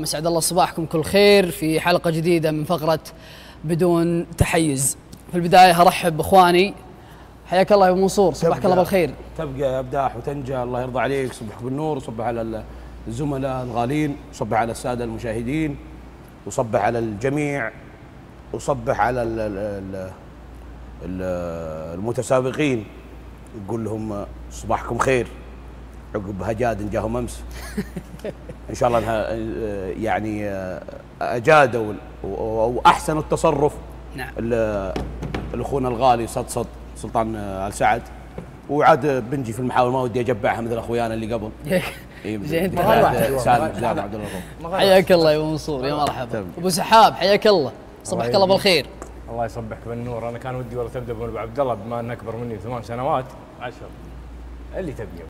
مسعد الله صباحكم كل خير في حلقة جديدة من فقرة بدون تحيز. في البداية هرحب بإخواني. حياك الله يا أبو منصور، صباحك الله بالخير. تبقى يا أبداح وتنجى، الله يرضى عليك. صبحك بالنور، وصبح على الزملاء الغالين، وصبح على السادة المشاهدين، وصبح على الجميع، وصبح على المتسابقين، نقول لهم صباحكم خير عقب هجاد جاهم امس. ان شاء الله انها يعني اجادوا واحسنوا التصرف. نعم. الاخونا الغالي صدصد سلطان ال سعد، وعاد بنجي في المحاور ما ودي اجبعها مثل اخويانا اللي قبل. زين سالم زاد عبد الله. حياك الله يا ابو منصور، يا مرحبا. ابو سحاب حياك الله، صبحك الله بالخير. الله يصبحك بالنور. انا كان ودي والله تبدا بابو عبد الله، بما انك اكبر مني ب8 سنوات 10 اللي تبيه.